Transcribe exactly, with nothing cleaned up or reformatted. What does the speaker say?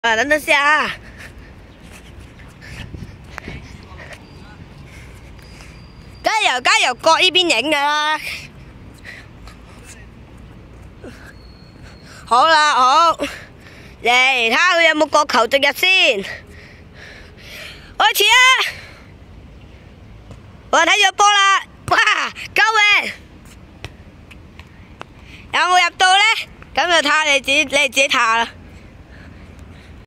啊，等等先啊！梗係由梗係由角呢邊影㗎啦。好啦，好，嚟睇下佢有冇角球直入先。開始啊！我睇咗波啦，哇！救命！有冇入到呢？咁就睇下你自己，你自己睇下啦。